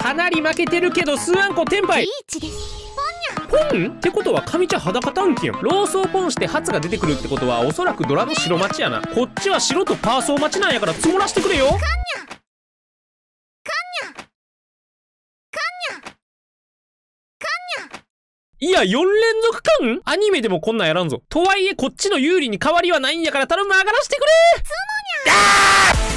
かなり負けてるけどスワンコテンパイ。 リーチです。 ポンってことは上茶裸短期やん。ローソーポンしてハツが出てくるってことはおそらくドラの白待ちやな。こっちは白とパーソー待ちなんやから積もらしてくれよ。いや、4連続間アニメでもこんなんやらんぞ。とはいえこっちの有利に変わりはないんやから頼む、上がらしてくれ。つもにゃー。